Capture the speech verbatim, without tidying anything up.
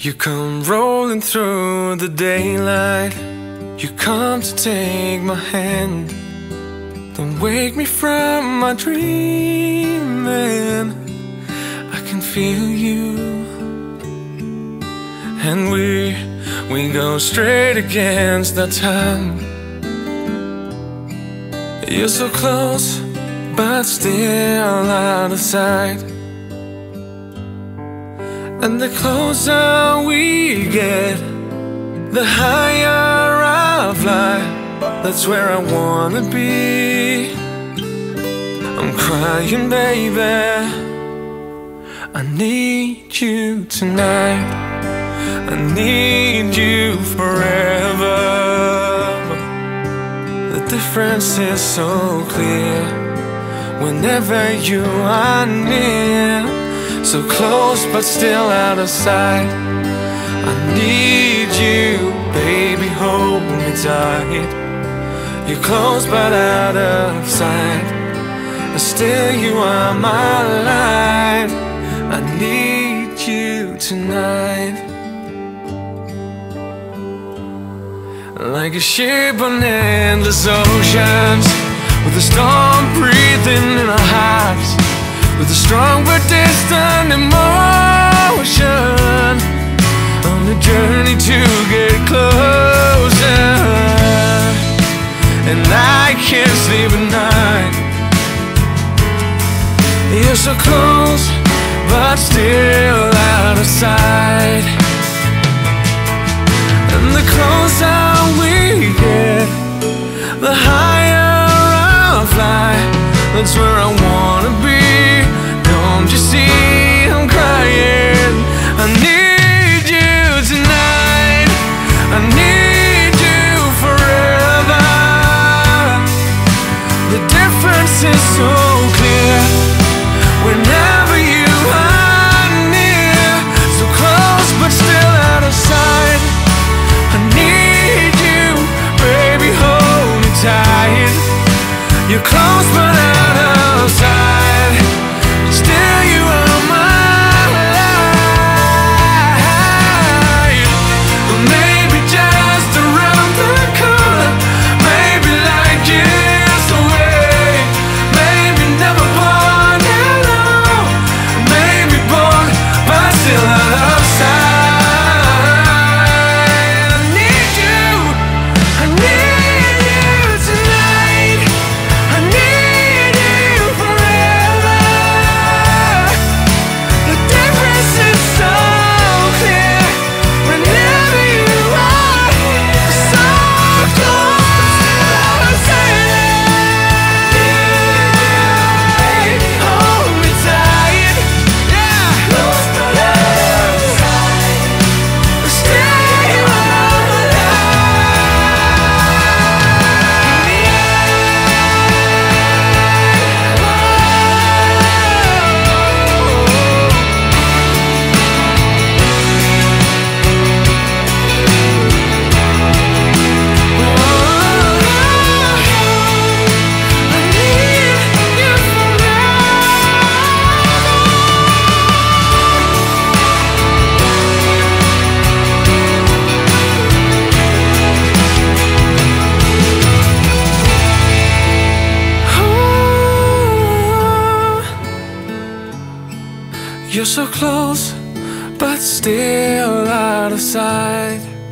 You come rolling through the daylight. You come to take my hand. Don't wake me from my dreaming. I can feel you. And we, we go straight against the time. You're so close, but still out of sight. And the closer we get, the higher I fly. That's where I wanna be. I'm crying, baby. I need you tonight. I need you forever. The difference is so clear whenever you are near. So close but still out of sight. I need you, baby, hold me tight. You're close but out of sight, but still you are my light. I need you tonight. Like a ship on endless oceans, with a storm breathing in our hearts, with a strong but distant emotion, on a journey to get closer. And I can't sleep at night. You're so close, but still out of sight. And the closer we get, the higher I'll fly. That's where I wanna be. Don't you see I'm crying? I need you tonight. I need you forever. The difference is so clear whenever you are near. So close but still out of sight. I need you, baby, hold me tight. You're close but out of sight. Still you are my light. Maybe just around the corner, maybe like years away, maybe never born at all, maybe born but still out of sight. I need you, I need you tonight. I need you forever. The difference is so clear whenever you are so close. Hold me tight, yeah. Close but out of sight. Still you are my You're so close, but still out of sight.